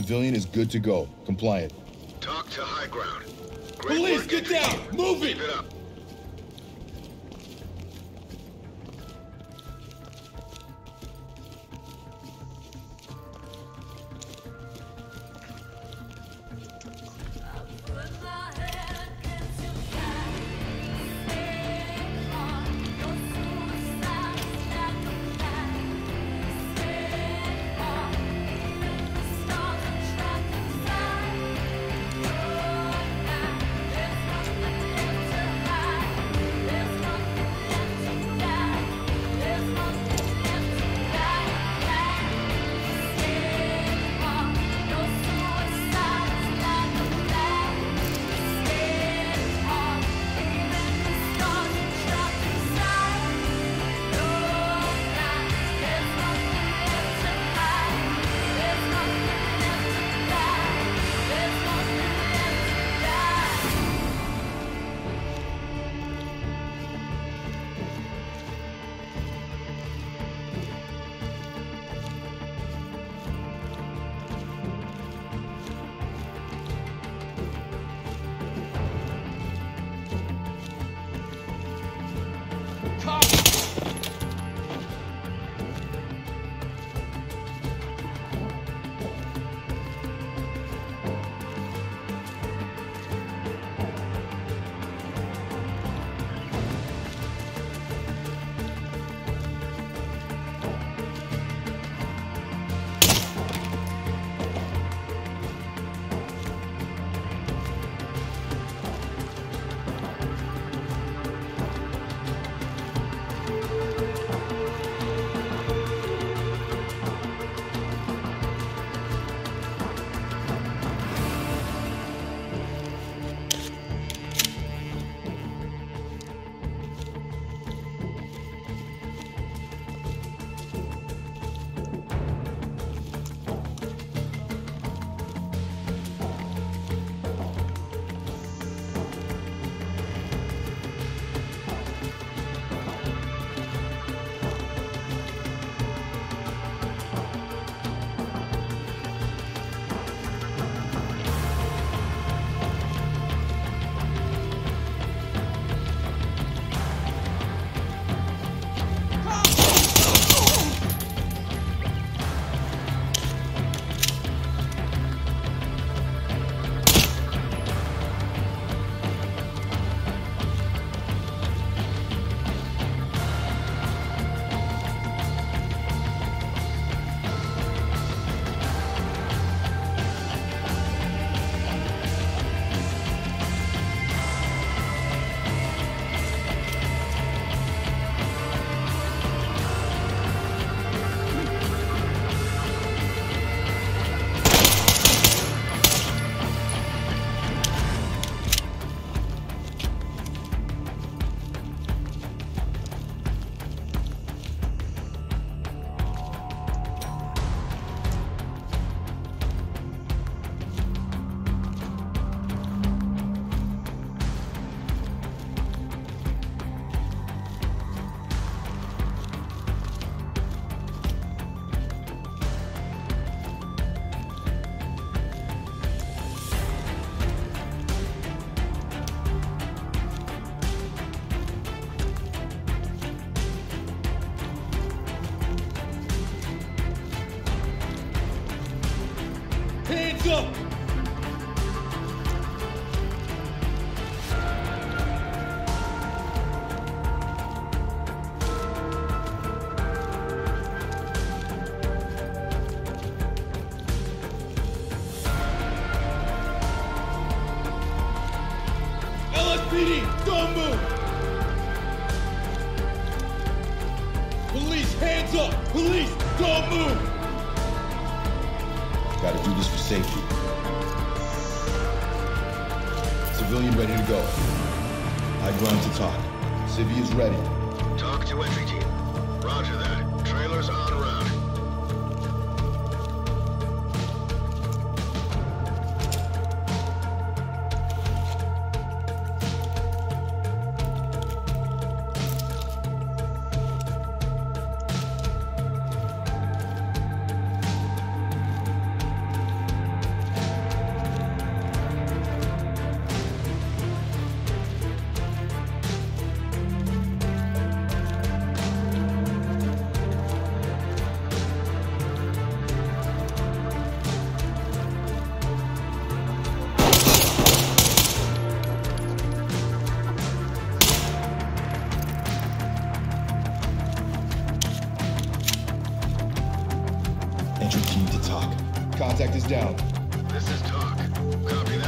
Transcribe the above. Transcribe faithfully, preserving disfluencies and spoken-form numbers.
Civilian is good to go. Compliant. Talk to high ground. Great Police, work, get entry down! team. Move it! Keep it up. P D, don't move! Police, hands up! Police, don't move! Gotta do this for safety. Civilian ready to go. High ground to talk. Civvy is ready. Talk to entry team. Roger that. Trailers en route. Entry team to talk. Contact is down. This is Talk. Copy